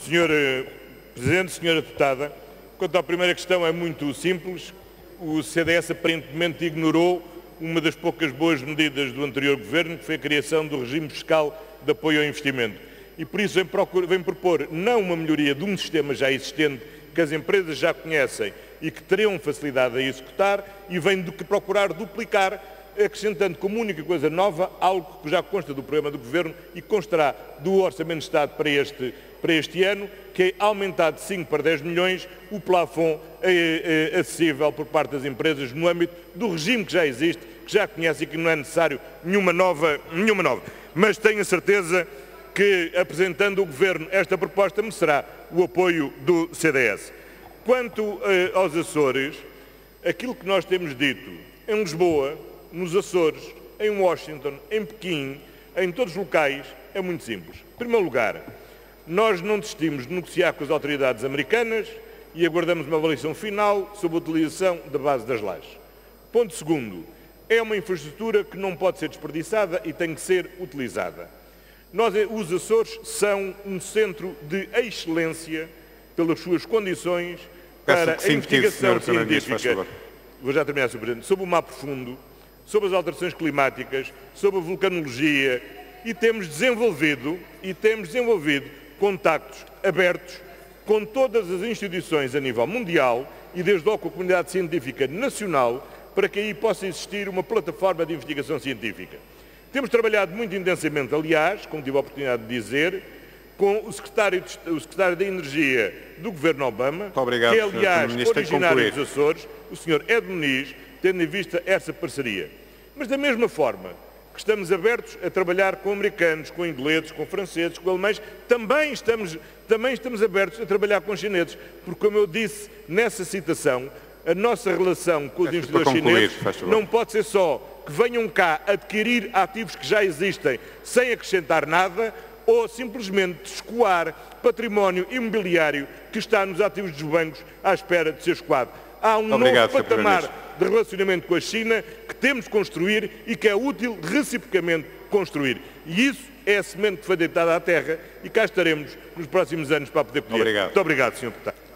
Senhor Presidente, Senhora Deputada, quanto à primeira questão é muito simples. O CDS aparentemente ignorou uma das poucas boas medidas do anterior Governo, que foi a criação do regime fiscal de apoio ao investimento. E por isso vem propor não uma melhoria de um sistema já existente, que as empresas já conhecem e que teriam facilidade a executar, e vem procurar duplicar, acrescentando como única coisa nova algo que já consta do programa do Governo e constará do Orçamento de Estado para este ano, que é aumentar de 5 para 10 milhões o plafond acessível por parte das empresas no âmbito do regime que já existe, que já conhece e que não é necessário nenhuma nova. Mas tenho a certeza que, apresentando o Governo esta proposta, merecerá o apoio do CDS. Quanto aos Açores, aquilo que nós temos dito em Lisboa, nos Açores, em Washington, em Pequim, em todos os locais, é muito simples. Em primeiro lugar, nós não desistimos de negociar com as autoridades americanas e aguardamos uma avaliação final sobre a utilização da base das lajes. Ponto segundo, é uma infraestrutura que não pode ser desperdiçada e tem que ser utilizada. Os Açores são um centro de excelência pelas suas condições para a investigação científica. Vou já terminar, Sr. Presidente. Sobre o mar profundo, sobre as alterações climáticas, sobre a vulcanologia, e temos desenvolvido contactos abertos com todas as instituições a nível mundial e desde logo com a comunidade científica nacional, para que aí possa existir uma plataforma de investigação científica. Temos trabalhado muito intensamente, aliás, como tive a oportunidade de dizer, com o secretário da Energia do Governo Obama, obrigado, que é, aliás, originário dos Açores, o Sr. Ed Muniz, tendo em vista essa parceria. Mas da mesma forma que estamos abertos a trabalhar com americanos, com ingleses, com franceses, com alemães, também estamos abertos a trabalhar com chineses, porque, como eu disse nessa citação, a nossa relação com os investidores chineses não pode ser só que venham cá adquirir ativos que já existem sem acrescentar nada, ou simplesmente escoar património imobiliário que está nos ativos dos bancos à espera de ser escoado. Há um novo patamar de relacionamento com a China que temos de construir e que é útil reciprocamente construir. E isso é a semente que foi deitada à terra e cá estaremos nos próximos anos para poder colher. Muito obrigado, Sr. Deputado.